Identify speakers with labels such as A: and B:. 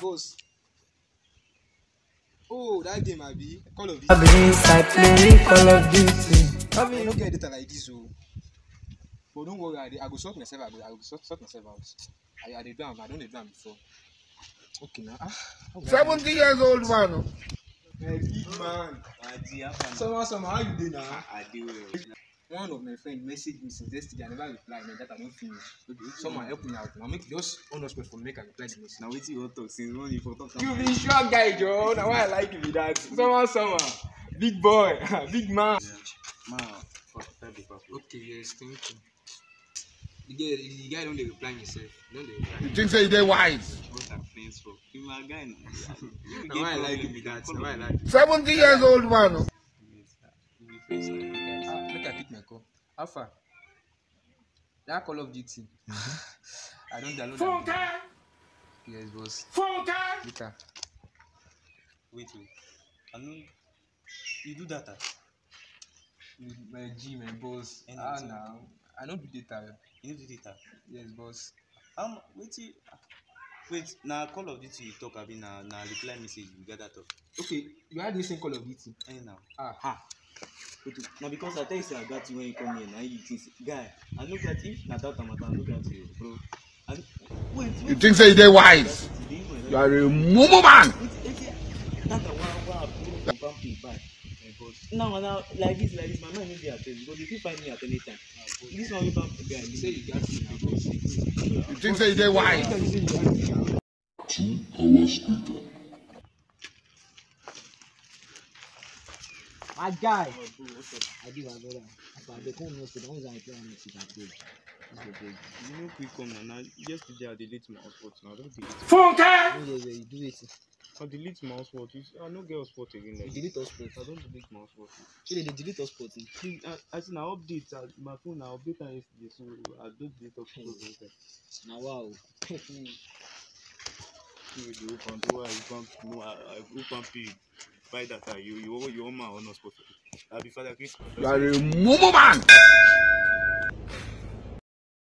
A: boss. Oh, that game I be Call of Duty.
B: I be inside playing Call of Duty.
A: I don't get data like this, so. But don't worry, I go sort myself out. I go sort myself out. I dey do am. I don't dey do am before. Okay now.
C: 70 years old man.
A: My big man. Summer, how you doing now?
D: I do.
A: One of my friends messaged me since yesterday. I never reply. Man, that I don't finish. Someone help me out. Now make just on Hotspot for make I reply the message.
D: Now wait till you talk since morning for talk.
A: You be sure guy, Joe. Now why I like you be that. Summer, big boy, big man.
D: Man,
A: Okay, yes, thank you. The guy don't reply himself. Don't reply.
C: You think say they wise?
D: What are friends for? You my guy.
A: Now why I like you be that. Now why I like you.
C: 70 years old man.
A: Look at pick my call. How far? That Call of Duty. I don't download that. Yes, boss. Later.
D: Wait. I know you do data.
A: My G, my boss. Now I don't do data.
D: You do data.
A: Yes, boss.
D: Wait. Now Call of Duty you talk about now reply message you get that talk.
A: Okay, you had this same Call of Duty.
D: Now.
A: Wait,
D: now because I tell you say I got you when you come here now you think guy I look at if na that time I look at you bro. And wait.
C: You think say they wise? You are a mumu man.
D: Now like this my mind no dey at ten because if you find me at any time this one will guy you say you got me now.
C: You think say they wise?
E: 2 hours later.
F: My guy. I give my brother. They come next to the ones I play on next to you
D: know quick come now. Yesterday I delete my hotspot now. I don't delete it.
F: Funke! You do it.
D: I delete my hotspot. I no get hotspot again.
F: You delete hotspot.
D: I don't delete my hotspot.
F: So they delete hotspot.
D: I see now update my phone now update yesterday so I don't delete hotspot.
F: Now wow.
D: You open door, I open pig. Buy that you want my own hotspot. I'll be Father Christmas.
C: You are a mumu man.